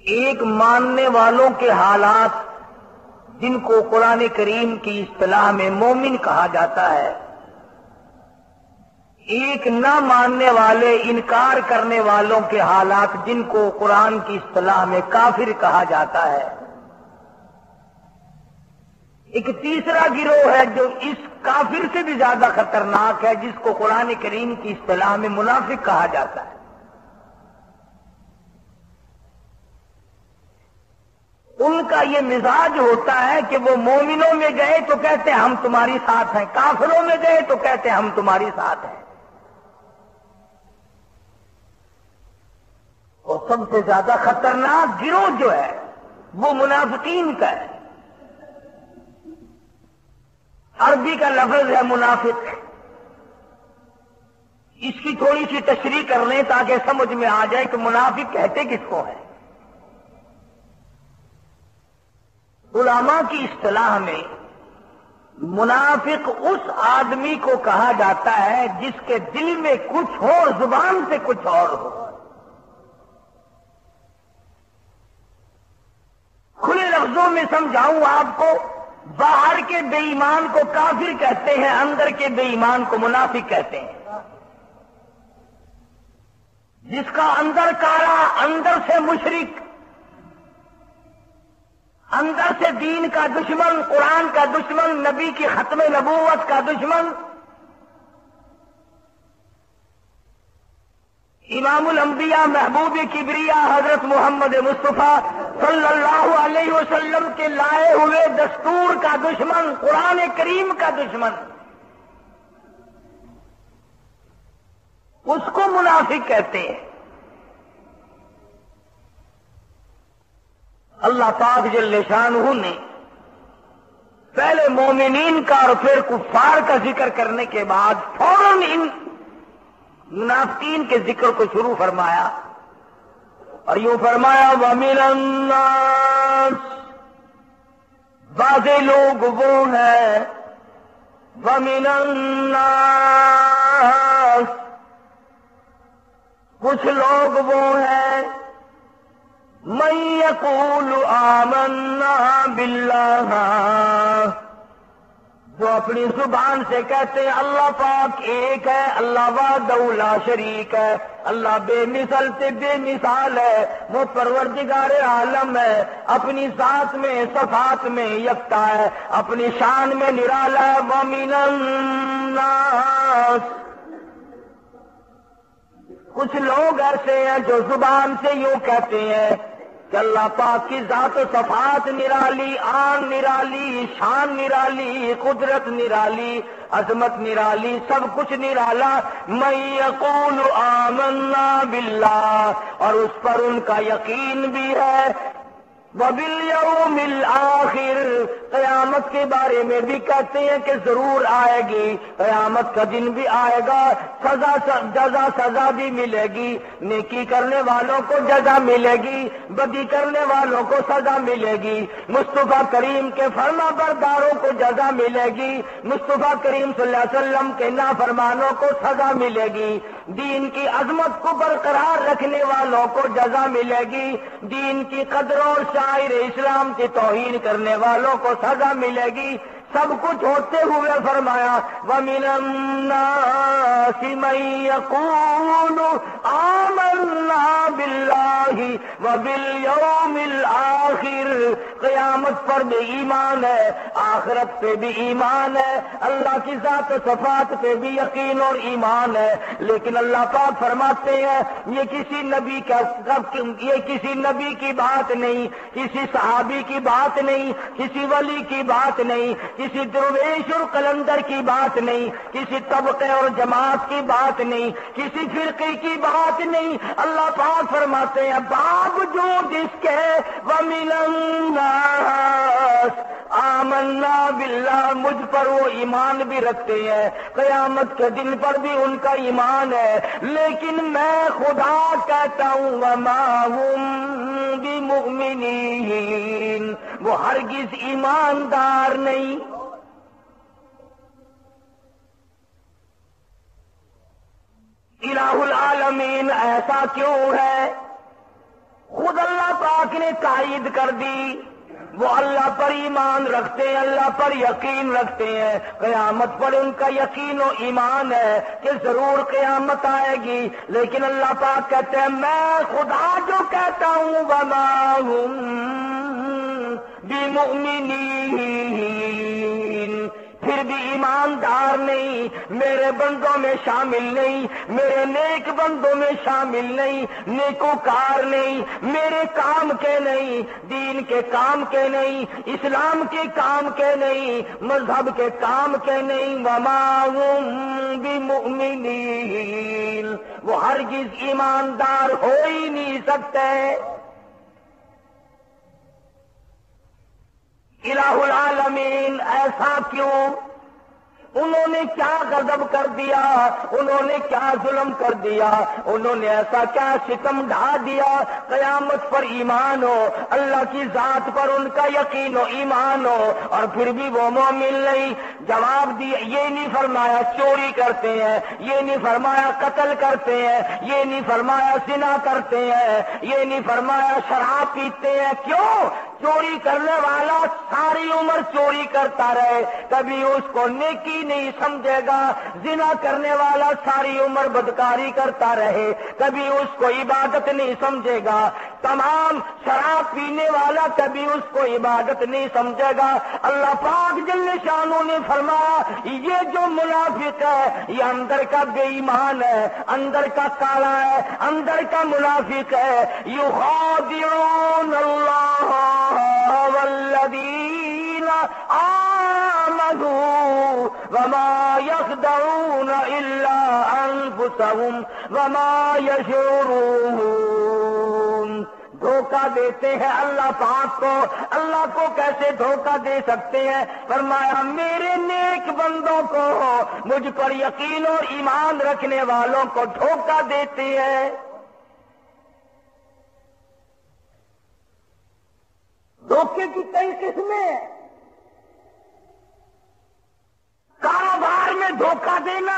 ایک ماننے والوں کے حالات جن کو قرآن کریم کی اصطلاح میں مومن کہا جاتا ہے، ایک نہ ماننے والے انکار کرنے والوں کے حالات جن کو قرآن کی اصطلاح میں کافر کہا جاتا ہے، ایک تیسرا گروہ ہے جو اس کافر سے بھی زیادہ خطرناک ہے جس کو قرآن کریم کی اصطلاح میں منافق کہا جاتا ہے۔ ان کا یہ مزاج ہوتا ہے کہ وہ مومنوں میں گئے تو کہتے ہیں ہم تمہاری ساتھ ہیں، کافروں میں گئے تو کہتے ہیں ہم تمہاری ساتھ ہیں۔ اور سب سے زیادہ خطرناک گروہ جو ہے وہ منافقین کا ہے۔ عربی کا لفظ ہے منافق۔ اس کی تھوڑی سی تشریح کر لیں تاکہ سمجھ میں آ جائے کہ منافق کہتے کس کو ہے۔ علماء کی اصطلاح میں منافق اس آدمی کو کہا جاتا ہے جس کے دل میں کچھ ہو اور زبان سے کچھ اور ہو۔ کھلے لفظوں میں سمجھاؤں آپ کو، باہر کے بے ایمان کو کافر کہتے ہیں، اندر کے بے ایمان کو منافق کہتے ہیں۔ جس کا اندر کارا، اندر سے مشرک، اندر سے دین کا دشمن، قرآن کا دشمن، نبی کی ختم نبوت کا دشمن، امام الانبیاء محبوب کبریا حضرت محمد مصطفیٰ صلی اللہ علیہ وسلم کے لائے ہوئے دستور کا دشمن، قرآن کریم کا دشمن، اس کو منافق کہتے ہیں۔ اللہ پاک جل شانہ نے پہلے مومنین کا اور پھر کفار کا ذکر کرنے کے بعد فوراً ان منافقین کے ذکر کو شروع فرمایا اور یوں فرمایا وَمِنَ النَّاسِ، بعض لوگ وہ ہیں، وَمِنَ النَّاسِ، کچھ لوگ وہ ہیں، مَن يَقُولُ آمَنَّا بِاللَّهِ، جو اپنی زبان سے کہتے ہیں اللہ پاک ایک ہے، اللہ وحدہ لا شریک ہے، اللہ بے مثل سے بے مثال ہے، وہ پروردگار عالم ہے، اپنی ذات میں صفات میں یکتا ہے، اپنی شان میں نرالا ہے۔ وَمِنَ النَّاسِ، کچھ لوگ ایسے ہیں جو زبان سے یوں کہتے ہیں کہ اللہ پاک کی ذات و صفات نرالی، آن نرالی، شان نرالی، قدرت نرالی، عظمت نرالی، سب کچھ نرالا۔ مَن یقول آمنا باللہ، اور اس پر ان کا یقین بھی ہے، وَبِالْيَوْمِ الْآخِرِ، قیامت کے بارے میں بھی کہتے ہیں کہ ضرور آئے گی، قیامت کا دن بھی آئے گا، سزا بھی ملے گی، نیکی کرنے والوں کو جزا ملے گی، بدی کرنے والوں کو سزا ملے گی، مصطفیٰ کریم کے فرما برداروں کو جزا ملے گی، مصطفیٰ کریم صلی اللہ علیہ وسلم کے نافرمانوں کو سزا ملے گی، دین کی عظمت کو برقرار رکھنے والوں کو جزا ملے گی، دین کی قدر اور شاعر اسلام کی توہین کرنے والوں کو سزا ملے گی۔ سب کچھ ہوتے ہوئے فرمایا وَمِنَ النَّاسِ مَن يَقُولُ آمَنَّا بِاللَّهِ وَبِالْيَوْمِ الْآخِرِ، قیامت پر بھی ایمان ہے، آخرت پہ بھی ایمان ہے، اللہ کی ذات و صفات پہ بھی یقین اور ایمان ہے، لیکن اللہ پاک فرماتے ہیں یہ کسی نبی کی بات نہیں، کسی صحابی کی بات نہیں، کسی ولی کی بات نہیں، کسی درویش اور قلندر کی بات نہیں، کسی طبقے اور جماعت کی بات نہیں، کسی فرقے کی بات نہیں، اللہ پاک فرماتے ہیں باوجود اس کے وَمِنَ النَّاسِ آمنا باللہ، مجھ پر وہ ایمان بھی رکھتے ہیں، قیامت کے دن پر بھی ان کا ایمان ہے، لیکن میں خدا کہتا ہوں وَمَا هُمْ بِمُؤْمِنِينَ، وہ ہرگز ایماندار نہیں۔ الہ العالمین ایسا کیوں ہے؟ خود اللہ پاک پاک نے تائید کر دی، وہ اللہ پر ایمان رکھتے ہیں، اللہ پر یقین رکھتے ہیں، قیامت پر ان کا یقین و ایمان ہے کہ ضرور قیامت آئے گی، لیکن اللہ پاک کہتے ہیں میں خدا جو کہتا ہوں وما ہم بمؤمنین، پھر بھی ایماندار نہیں، میرے بندوں میں شامل نہیں، میرے نیک بندوں میں شامل نہیں، نیکوکار نہیں، میرے کام کے نہیں، دین کے کام کے نہیں، اسلام کے کام کے نہیں، مذہب کے کام کے نہیں، وما ہم بمؤمنین، وہ ہرگز ایماندار ہو ہی نہیں سکتے۔ الہ العالمین ایسا کیوں؟ انہوں نے کیا غضب کر دیا، انہوں نے کیا ظلم کر دیا، انہوں نے ایسا کیا ستم ڈھا دیا؟ قیامت پر ایمان ہو، اللہ کی ذات پر ان کا یقین و ایمان ہو، اور پھر بھی وہ مومن نہیں۔ جواب دیا، یہ نہیں فرمایا چوری کرتے ہیں، یہ نہیں فرمایا قتل کرتے ہیں، یہ نہیں فرمایا زنا کرتے ہیں، یہ نہیں فرمایا شراب پیتے ہیں۔ کیوں؟ چوری کرنے والا ساری عمر چوری کرتا رہے، کبھی اس کو نیکی نہیں سمجھے گا۔ زنا کرنے والا ساری عمر بدکاری کرتا رہے، کبھی اس کو عبادت نہیں سمجھے گا۔ تمام شراب پینے والا کبھی اس کو عبادت نہیں سمجھے گا۔ اللہ پاک جل شانہ نے فرمایا یہ جو منافق ہے یہ اندر کا بے ایمان ہے، اندر کا کالا ہے، اندر کا منافق ہے۔ یخادعون اللہ والذین آمنوا وما یخدعون الا انفسهم وما یشعرون۔ دھوکہ دیتے ہیں اللہ پاک کو۔ اللہ کو کیسے دھوکہ دے سکتے ہیں؟ فرمایا میرے نیک بندوں کو، مجھ پر یقین اور ایمان رکھنے والوں کو دھوکہ دیتے ہیں۔ دھوکے کی کئی قسمیں ہیں۔ کاروبار میں دھوکہ دینا،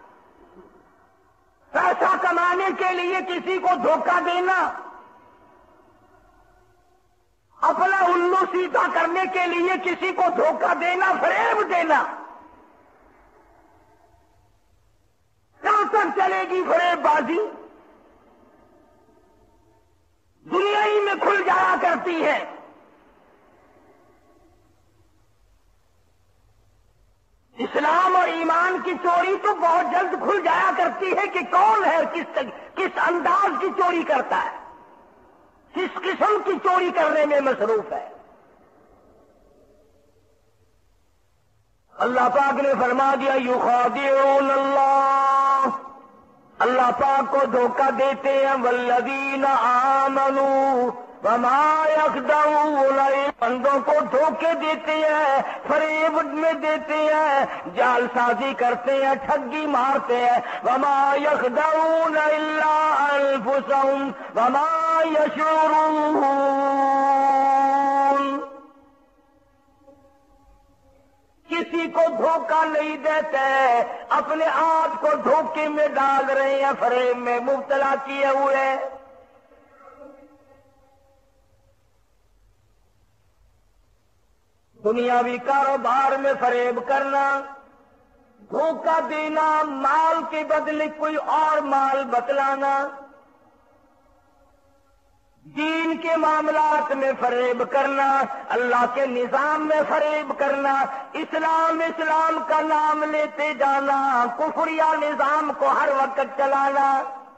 پیسہ کمانے کے لیے کسی کو دھوکہ دینا، اپنا الو سیدھا کرنے کے لیے کسی کو دھوکہ دینا، فریب دینا۔ کہاں تک چلے گی فریب بازی؟ دنیا ہی میں کھل جایا کرتی ہے۔ اسلام اور ایمان کی چوری تو بہت جلد کھل جایا کرتی ہے کہ کون ہے، کس انداز کی چوری کرتا ہے، کس قسم کی چوری کرنے میں مصروف ہے۔ اللہ پاک نے فرما دیا یخادعون اللہ، اللہ پاک کو دھوکہ دیتے ہیں، والذین آمنوا وما یخدعون، بندوں کو دھوکے دیتے ہیں، فریب میں دیتے ہیں، جال سازی کرتے ہیں، ٹھگی مارتے ہیں۔ وما یخدعون الا انفسهم وما یشعرون، کسی کو دھوکہ نہیں دیتے، اپنے آپ کو دھوکے میں ڈال رہے ہیں، فریب میں مبتلا کیے ہوئے۔ دنیاوی کاروبار میں فریب کرنا، دھوکہ دینا، مال کے بدلے کوئی اور مال بتلانا، دین کے معاملات میں فریب کرنا، اللہ کے نظام میں فریب کرنا، اسلام کا نام لیتے جانا، کفریہ نظام کو ہر وقت چلانا۔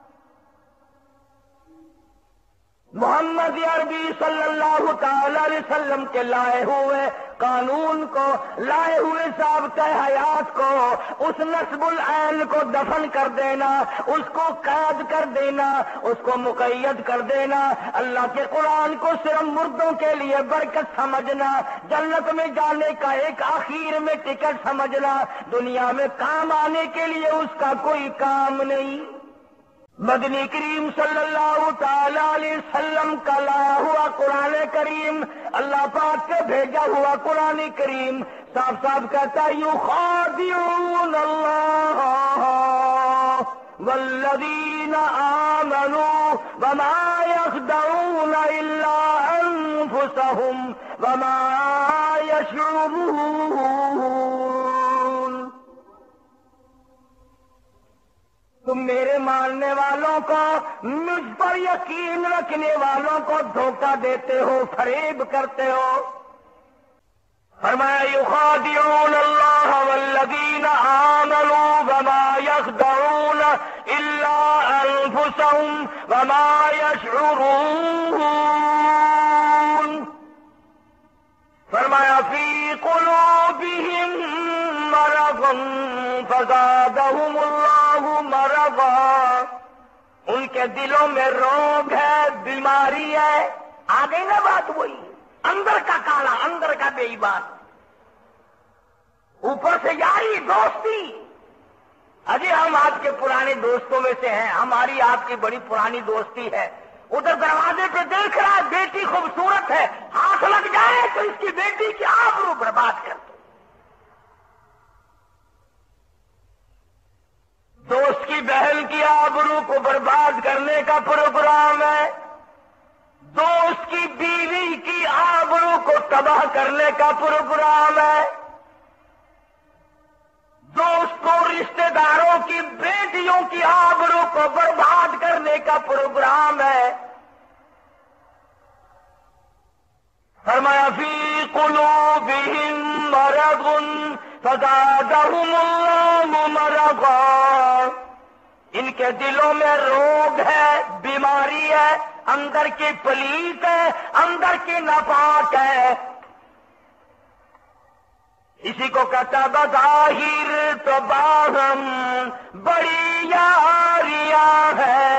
محمد عربی صلی اللہ تعالی علیہ وسلم کے لائے ہوئے قانون کو، لائے ہوئے ضابطۂ حیات کو، اس نصب العین کو دفن کر دینا، اس کو قید کر دینا، اس کو مقید کر دینا، اللہ کے قرآن کو صرف مردوں کے لیے برکت سمجھنا، جنت میں جانے کا ایک آخر میں ٹکٹ سمجھنا، دنیا میں کام آنے کے لیے اس کا کوئی کام نہیں۔ مدنی کریم صلی اللہ تعالی علیہ وسلم کا لایا ہوا قرآن کریم، اللہ پاک کے بھیجا ہوا قرآن کریم صاف صاف کہتا ہے یخادعون اللہ والذین آمنوا وما یخدعون الا فصادهم وما يشعرون۔ تم میرے ماننے والوں کو، مجھ پر یقین رکھنے والوں کو دھوکہ دیتے ہو، فریب کرتے ہو۔ فرمایا یخادعون اللہ والذین آمنوا وما یخدعون الا انفسهم وما یشعرون۔ فرمایا فی قلوبہم مرض فزادہم اللہ مرضا، ان کے دلوں میں روگ ہے، بیماری ہے۔ آگے نہ بات وہی، اندر کا کالا، اندر کا بے ایمان، اوپر سے یاری دوستی۔ اجی ہم آپ کے پرانے دوستوں میں سے ہیں، ہماری آپ کی بڑی پرانی دوستی ہے۔ ادھر دروازے پہ دیکھ رہا ہے بیٹی خوبصورت ہے، ہاتھ لگ جائے تو اس کی بیٹی کی آبرو برباد کر دو۔ دوست کی بہن کی آبرو کو برباد کرنے کا پروگرام ہے، دوست کی بیوی کی آبرو کو تباہ کرنے کا پروگرام ہے، دوست کو رشتہ داروں کی بیٹیوں کی آبرو کو برباد کرنے کا پروگرام ہے۔ فرمایا فی قلوبہم مرض فزادہم اللہ مرضا، ان کے دلوں میں روگ ہے، بیماری ہے، اندر کی پلیت ہے، اندر کی ناپاک ہے۔ اسی کو کہتا بظاہر تو باہم بڑی یاریاں ہے،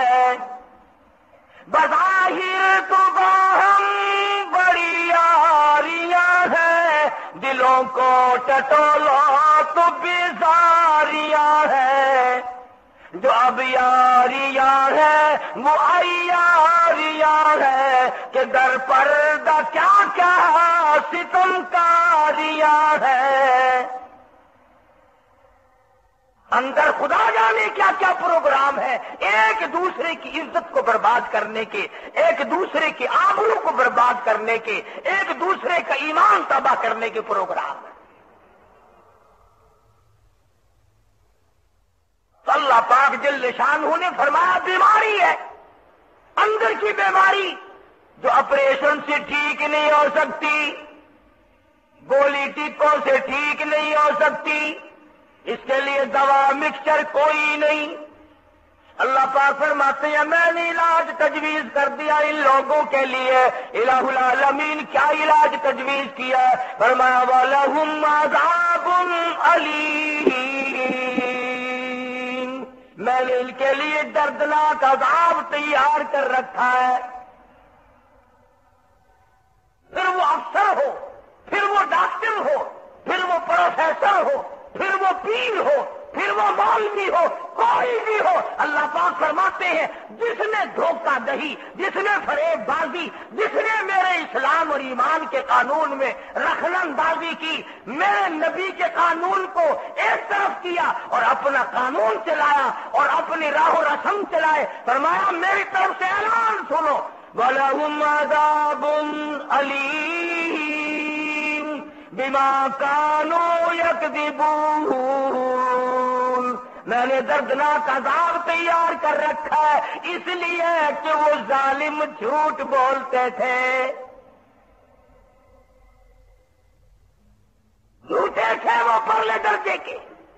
بظاہر تو باہم بڑی یاریاں ہے، دلوں کو ٹٹولو تو بیزاریاں ہے۔ جو اب یاریاں ہے وہ عیاریاں ہے کہ در پردہ کیا کیا ستم کاریاں ہے۔ اندر خدا جانے کیا کیا پروگرام ہے، ایک دوسرے کی عزت کو برباد کرنے کے، ایک دوسرے کی آبرو کو برباد کرنے کے، ایک دوسرے کا ایمان تباہ کرنے کے پروگرام ہے۔ اللہ پاک جل شانہ نے فرمایا بیماری ہے، اندر کی بیماری جو آپریشن سے ٹھیک نہیں ہو سکتی، گولی ٹیکوں سے ٹھیک نہیں ہو سکتی، اس کے لیے دوا مکسچر کوئی نہیں۔ اللہ پاک فرماتے ہیں میں نے علاج تجویز کر دیا ان لوگوں کے لیے۔ الہ العالمین کیا علاج تجویز کیا؟ فرمایا وَلَهُمْ عَذَابٌ أَلِيمٌ، میں نے ان کے لیے دردناک عذاب تیار کر رکھا ہے۔ پھر وہ افسر ہو، پھر وہ ڈاکٹر ہو، پھر وہ پروفیسر ہو، پھر وہ پیر ہو، پھر وہ مولوی ہو، کوئی بھی ہو، اللہ پاک فرماتے ہیں جس نے دھوکہ دہی، جس نے فریب بازی، جس نے میرے اسلام اور ایمان کے قانون میں رخنن بازی کی، میرے نبی کے قانون کو ایک طرف کیا اور اپنا قانون چلایا اور اپنی راہ و رسم چلائے، فرمایا میری طرف سے اعلان سنو وَلَهُمْ عَذَابٌ أَلِيمٌ بِمَا كَانُوا يَكْذِبُونَ، میں نے دردناک عذاب تیار کر رکھا ہے اس لیے کہ وہ ظالم جھوٹ بولتے تھے، جھوٹے تھے وہ پرلے درجے کے،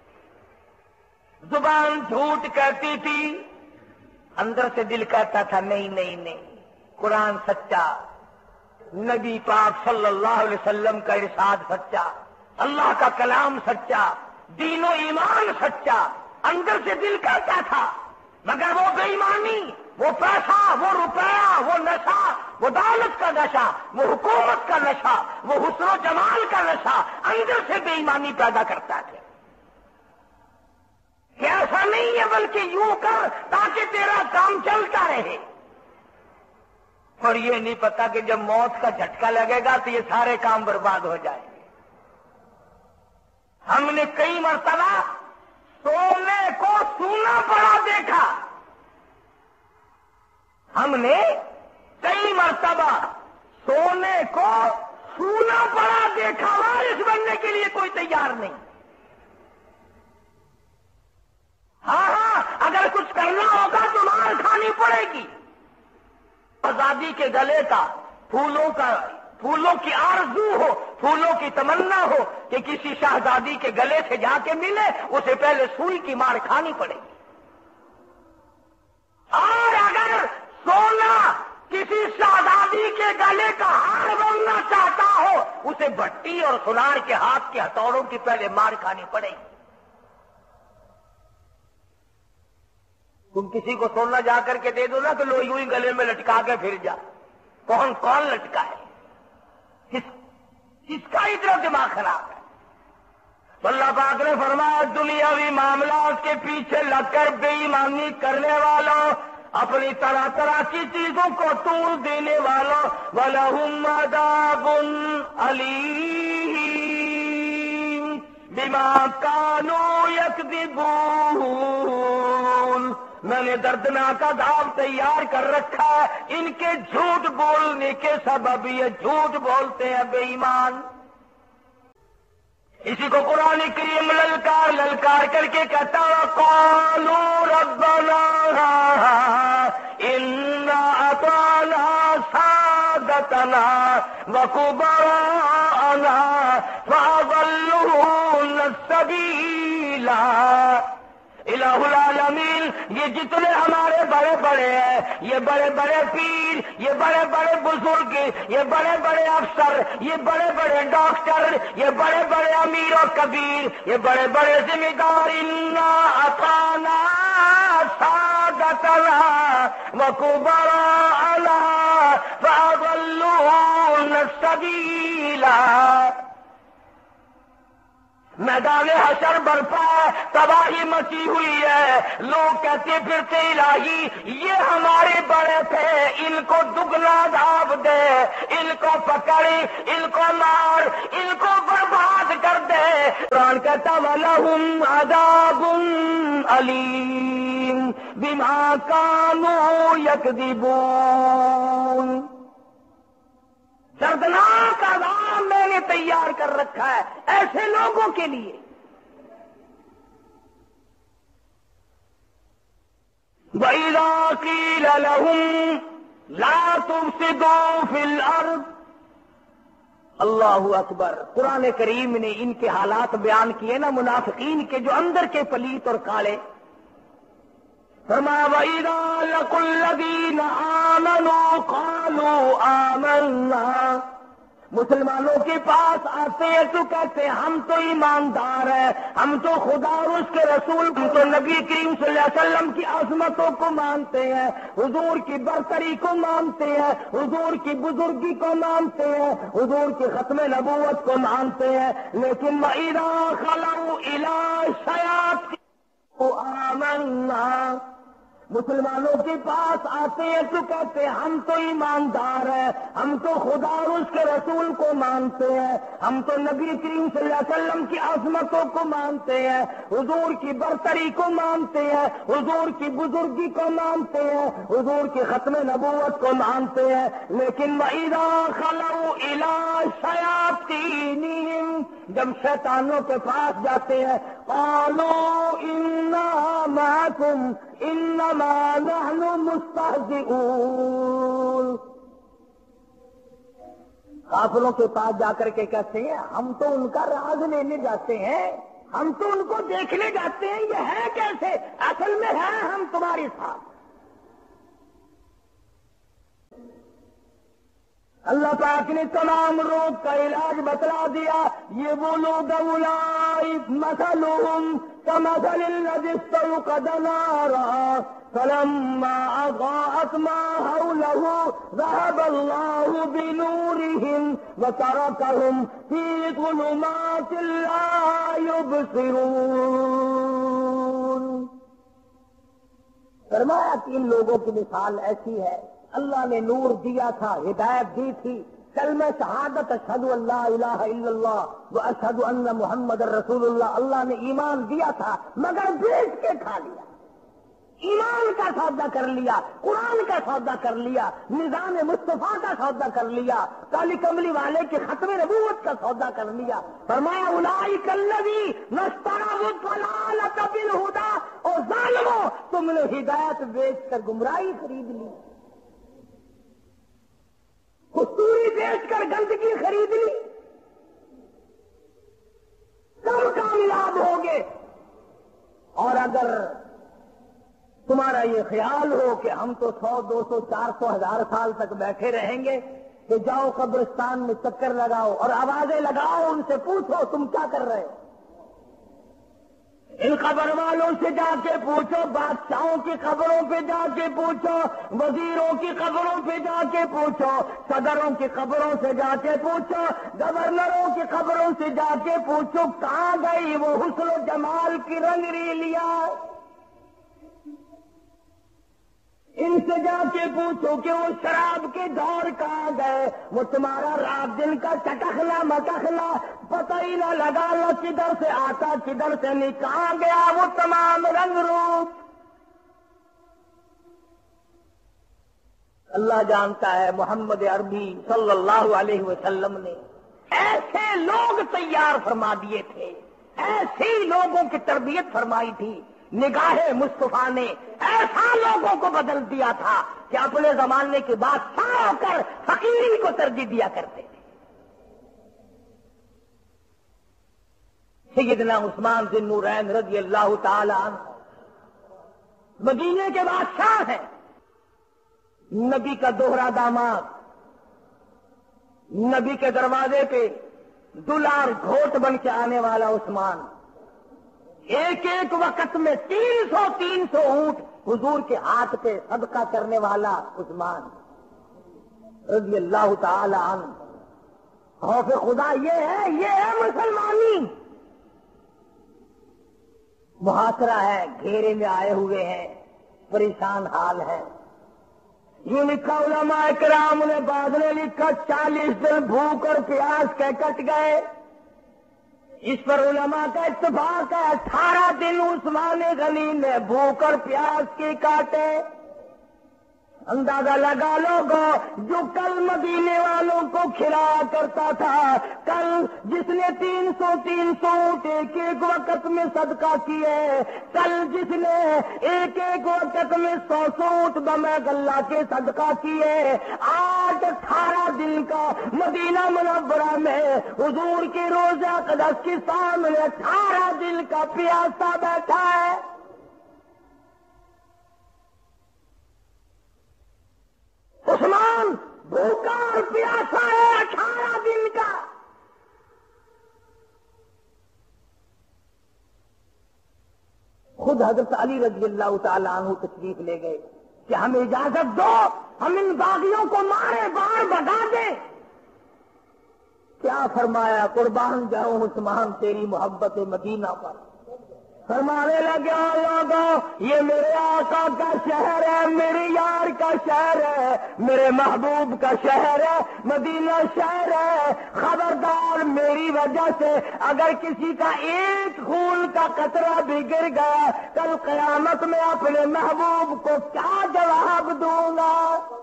زبان جھوٹ کہتی تھی، اندر سے دل کہتا تھا نہیں نہیں نہیں، قرآن سچا، نبی پاک صلی اللہ علیہ وسلم کا ارشاد سچا، اللہ کا کلام سچا، دین و ایمان سچا، اندر سے دل کہتا تھا، مگر وہ بے ایمانی، وہ پیسہ، وہ روپیہ، وہ نشہ، وہ دولت کا نشہ، وہ حکومت کا نشہ، وہ حسن و جمال کا نشہ اندر سے بے ایمانی پیدا کرتا تھا کہ ایسا نہیں ہے بلکہ یوں کر تاکہ تیرا کام چلتا رہے۔ اور یہ نہیں پتا کہ جب موت کا جھٹکا لگے گا تو یہ سارے کام برباد ہو جائیں گے۔ ہم نے کئی مرتبہ سونے کو سونا پڑا دیکھا، ہم نے کئی مرتبہ سونے کو سونا پڑا دیکھا وارث بننے کے لیے کوئی تیار نہیں. ہاں اگر کچھ کرنا ہوگا تو مار کھانی پڑے گی. آزادی کے گلے کا پھولوں کی آرزو ہو، پھولوں کی تمنا ہو کہ کسی شہزادی کے گلے سے جا کے ملے، اسے پہلے سوئی کی مار کھانی پڑے گی. اور اگر سونا کسی شہزادی کے گلے کا ہار بننا چاہتا ہو، اسے بھٹی اور سونار کے ہاتھ کے ہتھوڑوں کی پہلے مار کھانی پڑے گی. تم کسی کو سونا جا کر کے دے دو نا تو لو یوں ہی گلے میں لٹکا کے پھر جا. کون لٹکا ہے؟ کس کا اتنا دماغ خراب ہے؟ تو اللہ پاک نے فرمایا دنیاوی معاملات کے پیچھے لگ کر بے ایمانی کرنے والوں، اپنی طرح طرح کی چیزوں کو طول دینے والوں، وَلَهُمْ عَذَابٌ أَلِيمٌ بِمَا كَانُوا يَكْذِبُونَ. میں نے دردناک عذاب تیار کر رکھا ہے ان کے جھوٹ بولنے کے سبب. یہ جھوٹ بولتے ہیں بے ایمان. اسی کو قرآن کریم للکار کر کے کہتا وَقَالُوا رَبَّنَا إِنَّا أَطَعْنَا سَادَتَنَا وَكُبَرَاءَنَا فَأَضَلُّونَا السَّبِيلَ. الہ العالمین، یہ جتنے ہمارے بڑے بڑے ہیں، یہ بڑے بڑے پیر، یہ بڑے بڑے بزرگ، یہ بڑے بڑے افسر، یہ بڑے بڑے ڈاکٹر، یہ بڑے بڑے امیر و کبیر، یہ بڑے بڑے ذمہ دار، انا اطعنا سادتنا وکبراءنا فاضلونا السبیل. میدان حشر برپا ہے، تباہی مچی ہوئی ہے. لوگ کہتے پھرتے الہی یہ ہمارے بڑے تھے، ان کو دگنا عذاب دے، ان کو پکڑ، ان کو مار، ان کو برباد کر دے. قرآن کہتا وَلَهُمْ عَذَابٌ أَلِيمٌ بِمَا كَانُوا يَكْذِبُونَ. دردناک عذاب میں نے تیار کر رکھا ہے ایسے لوگوں کے لیے. وَإِذَا قِيلَ لَهُمْ لَا تُفْسِدُوا فِي الْأَرْضِ. اللہ اکبر. قرآن کریم نے ان کے حالات بیان کیے نا منافقین کے، جو اندر کے پلیت اور کالے. فرمایا وَإِذَا لَقُوا الَّذِينَ آمَنُوا قَالُوا آمَنَّا. مسلمانوں کے پاس آتے ہیں تو کہتے ہیں ہم تو ایماندار ہیں، ہم تو خدا اور اس کے رسول، ہم تو نبی کریم صلی اللہ علیہ وسلم کی عظمتوں کو مانتے ہیں، حضور کی برتری کو مانتے ہیں، حضور کی بزرگی کو مانتے ہیں، حضور کی ختم نبوت کو مانتے ہیں. لیکن وَإِذَا خَلَوْا إِلَىٰ شَيَاطِينِهِمْ آمَنَّا. مسلمانوں کے پاس آتے ہیں تو کہتے ہیں ہم تو ایماندار ہیں، ہم تو خدا اور اس کے رسول کو مانتے ہیں، ہم تو نبی کریم صلی اللہ علیہ وسلم کی عظمتوں کو مانتے ہیں، حضور کی برتری کو مانتے ہیں، حضور کی بزرگی کو مانتے ہیں، حضور کی ختم نبوت کو مانتے ہیں. لیکن وَإِذَا خَلَوْا إِلَىٰ شَيَاطِينِهِمْ، جب شیطانوں کے پاس جاتے ہیں قَالُوا إِنَّا مَعَكُمْ انما نحن مستہزئون. کافروں کے پاس جا کر کے کہتے ہیں ہم تو ان کا راز لینے جاتے ہیں، ہم تو ان کو دیکھنے جاتے ہیں یہ ہے کیسے، اصل میں ہے ہم تمہارے ساتھ. اللہ پاک نے تمام روگ کا علاج بتلا دیا. یہ وہ لوگ اولئک مثلهم كمثل الذي استوقد نارا فلما اضاءت ما حوله ذهب الله بنورهم وتركهم في ظلمات لا يبصرون. فرمایا کہ ان لوگوں کی مثال ایسی ہے، اللہ نے نور دیا تھا، ہدایت دی تھی، کلمہ شہادت اشہد ان لا الہ الا اللہ و اشہد ان محمد رسول اللہ، اللہ نے ایمان دیا تھا مگر بیچ کے کھا لیا. ایمان کا سودا کر لیا، قرآن کا سودا کر لیا، نظام مصطفیٰ کا سودا کر لیا، کالی کملی والے کے ختم نبوت کا سودا کر لیا۔ فرمایا اولئک الذین اشتروا الضلالۃ بالہدی، اور ظالموں تم نے ہدایت بیچ کر گمراہی خرید لی، کستوری بیچ کر گندگی خرید لی، کب کامیاب ہوگے؟ اور اگر تمہارا یہ خیال ہو کہ ہم تو 100 200 400 1000 سال تک بیٹھے رہیں گے، کہ جاؤ قبرستان میں چکر لگاؤ اور آوازیں لگاؤ، ان سے پوچھو تم کیا کر رہے ہو، ان قبر والوں سے جا کے پوچھو، بادشاہوں کی قبروں پہ جا کے پوچھو، وزیروں کی قبروں پہ جا کے پوچھو، صدروں کی قبروں سے جا کے پوچھو، گورنروں کی قبروں سے جا کے پوچھو، کہاں گئی وہ حسن و جمال کی رنگ ریلیاں؟ ان سے جا کے پوچھو کہ وہ شراب کے دور کہاں گئے، وہ تمہارا رات دن کا چٹخلا مٹخلا پتہ ہی نہ لگا، وہ کدھر سے آتا کدھر سے نہیں، کہاں گیا وہ تمام رنگ روپ؟ اللہ جانتا ہے محمد عربی صلی اللہ علیہ وسلم نے ایسے لوگ تیار فرما دیے تھے، ایسے لوگوں کی تربیت فرمائی تھی، نگاہ مصطفیٰ نے ایسا لوگوں کو بدل دیا تھا کہ اپنے زمانے کے بعد سا کر فقیری کو ترجیح دیا کرتے تھے۔ سیدنا عثمان ذی النورین رضی اللہ تعالی عنہ مدینے کے بادشاہ ہیں، نبی کا دوہرا داماد، نبی کے دروازے پہ دلار گھوٹ بن کے آنے والا عثمان، ایک ایک وقت میں 300 اونٹ حضور کے ہاتھ پہ صدقہ کرنے والا عثمان رضی اللہ تعالی عنہ۔ خوف خدا یہ ہے مسلمانی، محاصرہ ہے، گھیرے میں آئے ہوئے ہیں، پریشان حال ہے۔ یوں لکھا علماء کرام نے، بعد نے لکھا 40 دن بھوک اور پیاس کے کٹ گئے۔ اس پر علماء کا اتفاق ہے 18 دن عثمان غنی نے بھوک اور پیاس کی کاٹے۔ اندازہ لگا لوگو، جو کل مدینے والوں کو کھلایا کرتا تھا، کل جس نے 300 اونٹ ایک ایک وقت میں صدقہ کیے، کل جس نے ایک ایک وقت میں 100 اونٹ بمیغ اللہ کے صدقہ کیے، آج 18 دن کا مدینہ منورہ میں حضور کے روضہ اقدس کے سامنے 18 دن کا پیاسا بیٹھا ہے۔ عثمان بھوکا اور پیاسا ہے 18 دن کا۔ خود حضرت علی رضی اللہ تعالی عنہ تشریف لے گئے کہ ہمیں اجازت دو، ہم ان باغیوں کو مارے بار بگا دیں۔ کیا فرمایا؟ قربان جاؤں عثمان تیری محبت مدینہ پر۔ فرمانے لگے لوگوں، یہ میرے آقا کا شہر ہے، میرے یار کا شہر ہے، میرے محبوب کا شہر ہے، مدینہ شہر ہے۔ خبردار، میری وجہ سے اگر کسی کا ایک خون کا قطرہ بھی گر گیا، کل قیامت میں اپنے محبوب کو کیا جواب دوں گا؟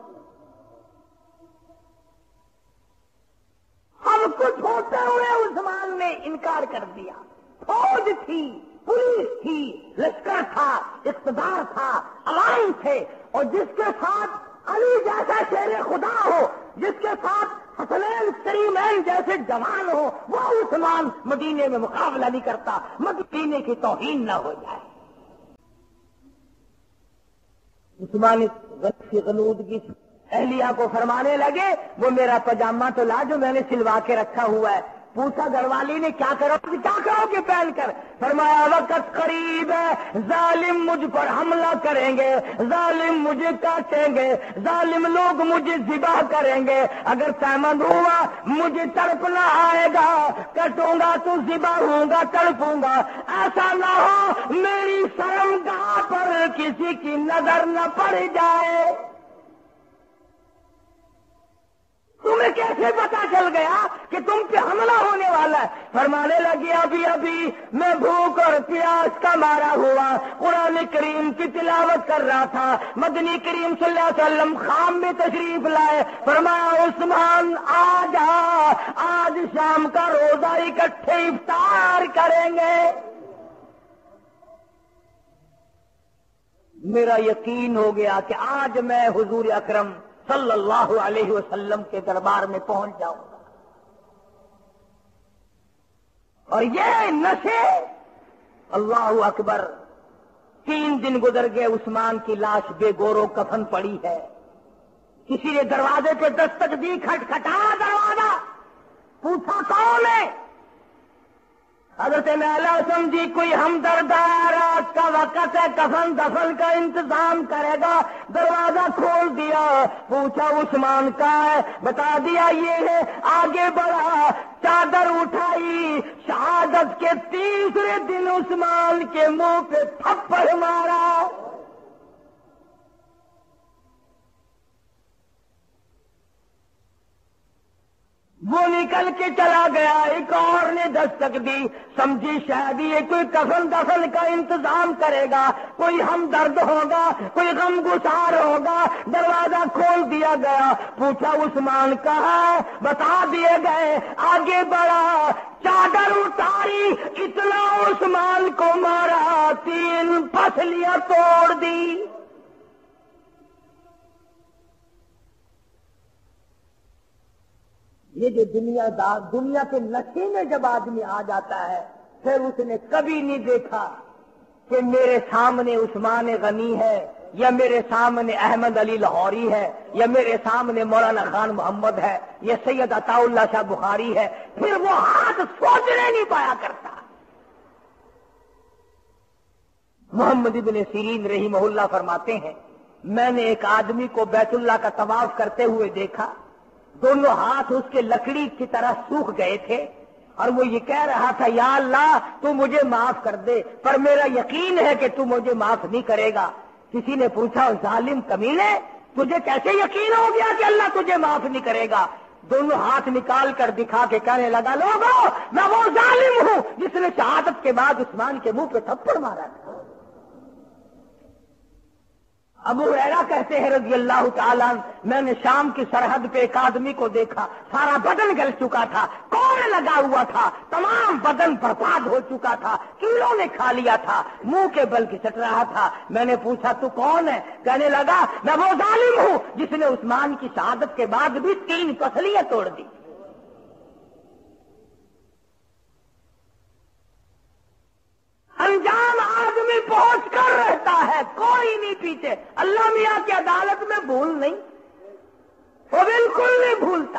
سب کچھ ہوتے ہوئے عثمان نے انکار کر دیا۔ فوج تھی، پولیس تھی، لشکر تھا، اقتدار تھا، عوام تھے، اور جس کے ساتھ علی جیسا شیر خدا ہو، جس کے ساتھ حسنین کریمین جیسے جوان ہو، وہ عثمان مدینے میں مقابلہ نہیں کرتا، مدینے کی توہین نہ ہو جائے۔ عثمان غنود کی اہلیہ کو فرمانے لگے، وہ میرا پاجامہ تو لا جو میں نے سلوا کے رکھا ہوا ہے۔ پوچھا گھر والی نے، کیا کرو گے پہن کر؟ فرمایا وقت قریب ہے، ظالم مجھ پر حملہ کریں گے، ظالم مجھے کاٹیں گے، ظالم لوگ مجھے ذبح کریں گے، اگر سہمت ہوا مجھے تڑپنا آئے گا، کٹوں گا تو ذبح ہوں گا، تڑپوں گا، ایسا نہ ہو میری شرمگاہ پر کسی کی نظر نہ پڑ جائے۔ تمہیں کیسے کیسے پتا چل گیا کہ تم پہ حملہ ہونے والا ہے؟ فرمانے لگی ابھی ابھی میں بھوک اور پیاس کا مارا ہوا قرآن کریم کی تلاوت کر رہا تھا، مدنی کریم صلی اللہ علیہ وسلم خام میں تشریف لائے، فرمایا عثمان آ جا، آج شام کا روزہ اکٹھے افطار کریں گے۔ میرا یقین ہو گیا کہ آج میں حضور اکرم صلی اللہ علیہ وسلم کے دربار میں پہنچ جاؤں گا۔ اور یہ نشے، اللہ اکبر، 3 دن گزر گئے، عثمان کی لاش بے گور و کفن پڑی ہے۔ کسی نے دروازے پہ دستک دی، کھٹکھٹایا دروازہ، پوچھا کون ہے؟ حضرت نالا سمجھی کوئی ہمدرد ہے، رات کا وقت ہے، کفن دفن کا انتظام کرے گا، دروازہ کھول دیا، پوچھا عثمان کا ہے، بتا دیا یہ ہے، آگے بڑھا، چادر اٹھائی، شہادت کے تیسرے دن عثمان کے منہ پہ تھپڑ مارا۔ وہ نکل کے چلا گیا، ایک اور نے دستک دی، سمجھی شاید یہ کوئی کفن دفن کا انتظام کرے گا، کوئی ہمدرد ہوگا، کوئی غم گسار ہوگا، دروازہ کھول دیا گیا، پوچھا عثمان کہاں ہے، بتا دیے گئے، آگے بڑھا، چادر اتاری، اتنا عثمان کو مارا، 3 پسلیاں توڑ دی۔ یہ جو دنیا کے نشے میں جب آدمی آ جاتا ہے، پھر اس نے کبھی نہیں دیکھا کہ میرے سامنے عثمان غنی ہے، یا میرے سامنے احمد علی لاہوری ہے، یا میرے سامنے مولانا خان محمد ہے، یا سید عطا اللہ شاہ بخاری ہے، پھر وہ ہاتھ سوچنے نہیں پایا کرتا۔ محمد ابن سیرین رحمہ اللہ فرماتے ہیں، میں نے ایک آدمی کو بیت اللہ کا طواف کرتے ہوئے دیکھا، دونوں ہاتھ اس کے لکڑی کی طرح سوکھ گئے تھے، اور وہ یہ کہہ رہا تھا یا اللہ تو مجھے معاف کر دے، پر میرا یقین ہے کہ تو مجھے معاف نہیں کرے گا۔ کسی نے پوچھا ظالم کمینے، تجھے کیسے یقین ہو گیا کہ اللہ تجھے معاف نہیں کرے گا؟ دونوں ہاتھ نکال کر دکھا کے کہنے لگا لوگوں میں وہ ظالم ہوں جس نے شہادت کے بعد عثمان کے منہ پہ تھپڑ مارا تھا۔ ابو ہریرہ کہتے ہیں رضی اللہ تعالیٰ عنہ، میں نے شام کی سرحد پہ ایک آدمی کو دیکھا، سارا بدن گل چکا تھا، کوڑ لگا ہوا تھا، تمام بدن برباد ہو چکا تھا، کیڑوں نے کھا لیا تھا، منہ کے بل کھسٹ رہا تھا۔ میں نے پوچھا تو کون ہے؟ کہنے لگا میں وہ ظالم ہوں جس نے عثمان کی شہادت کے بعد بھی 3 پسلیاں توڑ دی۔ انجام آدمی پہنچ کر رہتا ہے، کوئی نہیں پیچھے۔ اللہ میاں کی عدالت میں بھول نہیں، وہ بالکل نہیں بھولتا۔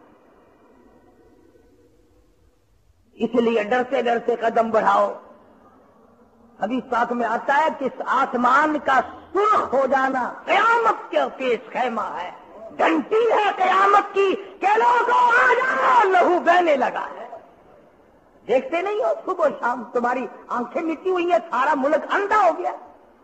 اس لیے ڈرتے ڈرتے قدم بڑھاؤ۔ حدیث پاک میں آتا ہے کہ آسمان کا سرخ ہو جانا قیامت کے پیش خیمہ ہے، گھنٹی ہے قیامت کی کہ لوگوں آ جاؤ، لہو بہنے لگا ہے۔ دیکھتے نہیں ہو صبح شام تمہاری آنکھیں مٹی ہوئی ہیں، سارا ملک اندھا ہو گیا۔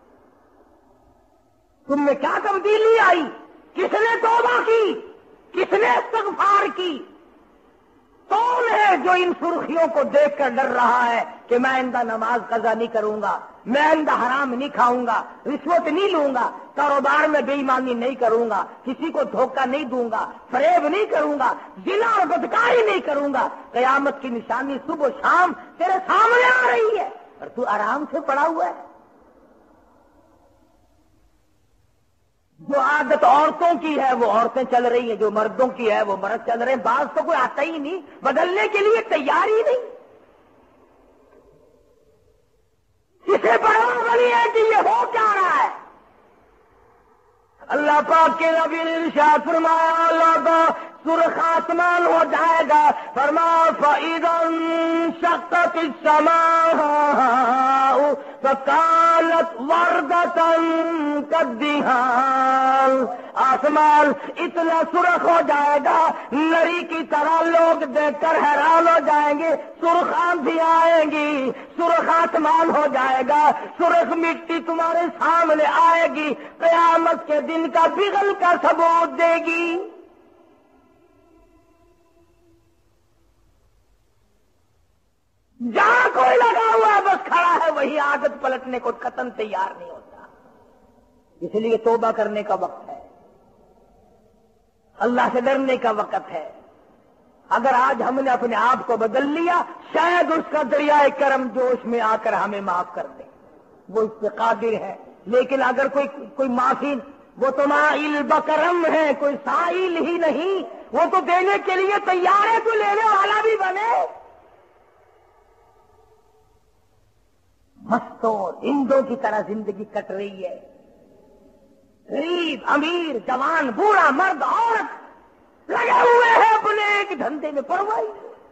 تم میں کیا تبدیلی آئی؟ کس نے توبہ کی؟ کس نے استغفار کی؟ کون ہے جو ان سرخیوں کو دیکھ کر ڈر رہا ہے کہ میں آئندہ نماز قضا نہیں کروں گا، میں آئندہ حرام نہیں کھاؤں گا، رشوت نہیں لوں گا، کاروبار میں بے ایمانی نہیں کروں گا، کسی کو دھوکہ نہیں دوں گا، فریب نہیں کروں گا، زنا اور بدکاری نہیں کروں گا؟ قیامت کی نشانی صبح شام تیرے سامنے آ رہی ہے اور تو آرام سے پڑا ہوا ہے۔ جو عادت عورتوں کی ہے وہ عورتیں چل رہی ہیں، جو مردوں کی ہے وہ مرد چل رہے ہیں، بعض تو کوئی آتا ہی نہیں، بدلنے کے لیے تیار ہی نہیں۔ اسے بڑا بڑی ہے کہ یہ ہو کیا رہا ہے؟ اللہ پاک کے نبی نے ارشاد فرمایا اللہ کا سرخ آسمان ہو جائے گا، فرمایا فَإِذَا انشَقَّتِ السَّمَاءُ فَكَانَتْ وَرْدَةً كَالدِّهَانِ، آسمان اتنا سرخ ہو جائے گا نری کی طرح، لوگ دیکھ کر حیران ہو جائیں گے، سرخ آندھیاں آئیں گی، سرخ آسمان ہو جائے گا، سرخ مٹی تمہارے سامنے آئے گی، قیامت کے دن کا بغل کا ثبوت دے گی۔ وہی عادت پلٹنے کو قطعاً تیار نہیں ہوتا. اس لیے توبہ کرنے کا وقت ہے، اللہ سے ڈرنے کا وقت ہے. اگر آج ہم نے اپنے آپ کو بدل لیا، شاید اس کا دریائے کرم جوش میں آ کر ہمیں معاف کر دے، وہ اس پہ قادر ہے. لیکن اگر کوئی معافی، وہ تو مائل بکرم ہے، کوئی سائل ہی نہیں، وہ تو دینے کے لیے تیار ہے، تو لینے والا بھی بنے. مستوں ہندوں کی طرح زندگی کٹ رہی ہے. غریب امیر جوان بوڑھا مرد عورت لگے ہوئے ہیں اپنے ایک دھندے میں، پرواہی.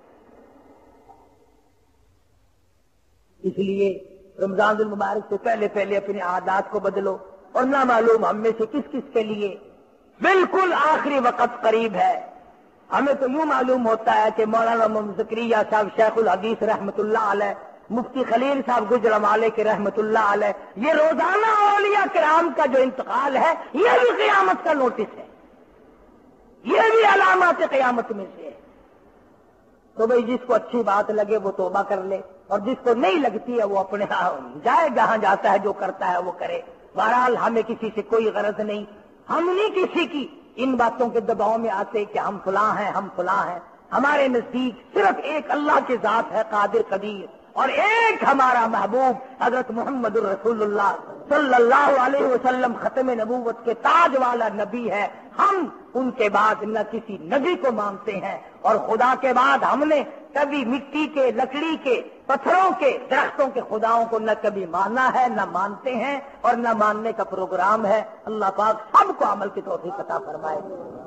اس لیے رمضان المبارک سے پہلے اپنے عادات کو بدلو. اور نہ معلوم ہم میں سے کس کس کے لیے بالکل آخری وقت قریب ہے. ہمیں تو یوں معلوم ہوتا ہے کہ مولانا محمد زکریا صاحب شیخ الحدیث رحمت اللہ علیہ، مفتی خلیل صاحب گجرانوالے کے رحمت اللہ علیہ، یہ روزانہ اولیاء کرام کا جو انتقال ہے یہ بھی قیامت کا نوٹس ہے، یہ بھی علامات قیامت میں سے ہے. تو بھئی جس کو اچھی بات لگے وہ توبہ کر لے، اور جس کو نہیں لگتی ہے وہ اپنے جائے جہاں جاتا ہے، جو کرتا ہے وہ کرے. بہرحال ہمیں کسی سے کوئی غرض نہیں، ہم نہیں کسی کی ان باتوں کے دباؤ میں آتے کہ ہم فلاں ہیں ہم فلاں ہیں. ہمارے نزدیک صرف ایک اللہ کی ذات ہے قادر قدیر، اور ایک ہمارا محبوب حضرت محمد الرسول اللہ صلی اللہ علیہ وسلم ختم نبوت کے تاج والا نبی ہے. ہم ان کے بعد نہ کسی نبی کو مانتے ہیں، اور خدا کے بعد ہم نے کبھی مٹی کے، لکڑی کے، پتھروں کے، درختوں کے خداؤں کو نہ کبھی مانا ہے، نہ مانتے ہیں، اور نہ ماننے کا پروگرام ہے. اللہ پاک سب کو عمل کی توفیق عطا فرمائے.